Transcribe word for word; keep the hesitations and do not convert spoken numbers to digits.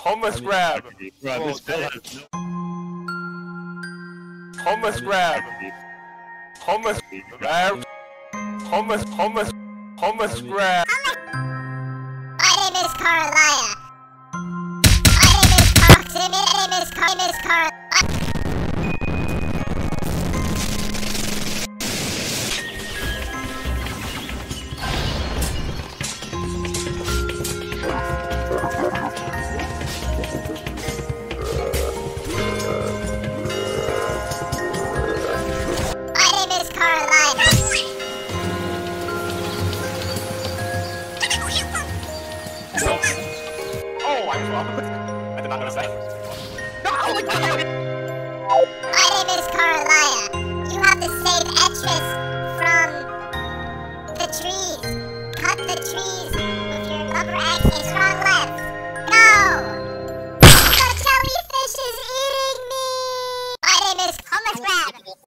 Homeless grab. Bro, this bill has no... Homeless grab. Homeless grab. Homeless, homeless, homeless grab. My name is Carlia. My name is Carl. My name is Carl. My name is Carl. Oh, I was wrong. I did not notice that. No! My name is Carlia. You have to save Etris from the trees. Cut the trees with your rubber axe.